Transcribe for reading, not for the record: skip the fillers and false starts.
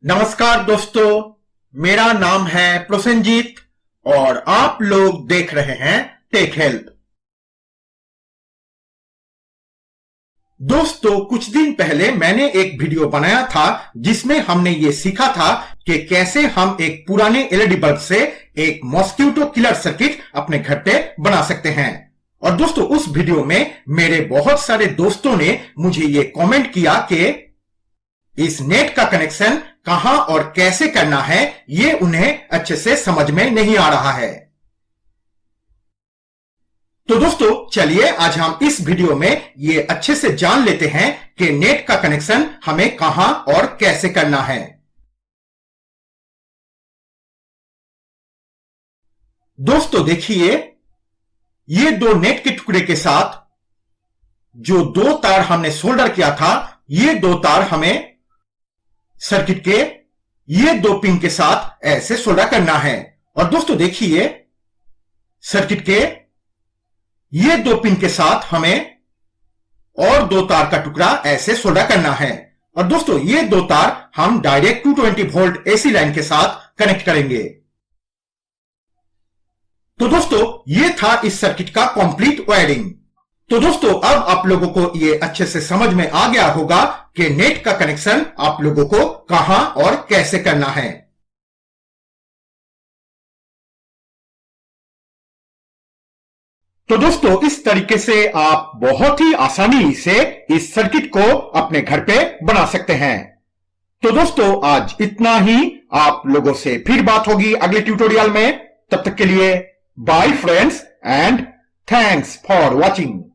नमस्कार दोस्तों, मेरा नाम है प्रसेनजीत और आप लोग देख रहे हैं टेक हेल्प। दोस्तों, कुछ दिन पहले मैंने एक वीडियो बनाया था जिसमें हमने ये सीखा था कि कैसे हम एक पुराने एलईडी बल्ब से एक मॉस्किटो किलर सर्किट अपने घर पे बना सकते हैं। और दोस्तों, उस वीडियो में मेरे बहुत सारे दोस्तों ने मुझे ये कमेंट किया कि इस नेट का कनेक्शन कहां और कैसे करना है ये उन्हें अच्छे से समझ में नहीं आ रहा है। तो दोस्तों, चलिए आज हम इस वीडियो में ये अच्छे से जान लेते हैं कि नेट का कनेक्शन हमें कहां और कैसे करना है। दोस्तों देखिए, ये दो नेट के टुकड़े के साथ जो दो तार हमने सोल्डर किया था, ये दो तार हमें सर्किट के ये दो पिन के साथ ऐसे सोल्डर करना है। और दोस्तों देखिए, सर्किट के ये दो पिन के साथ हमें और दो तार का टुकड़ा ऐसे सोल्डर करना है। और दोस्तों, ये दो तार हम डायरेक्ट 220 वोल्ट एसी लाइन के साथ कनेक्ट करेंगे। तो दोस्तों, ये था इस सर्किट का कंप्लीट वायरिंग। तो दोस्तों, अब आप लोगों को ये अच्छे से समझ में आ गया होगा कि नेट का कनेक्शन आप लोगों को कहां और कैसे करना है। तो दोस्तों, इस तरीके से आप बहुत ही आसानी से इस सर्किट को अपने घर पे बना सकते हैं। तो दोस्तों, आज इतना ही। आप लोगों से फिर बात होगी अगले ट्यूटोरियल में। तब तक के लिए bye friends and thanks for watching.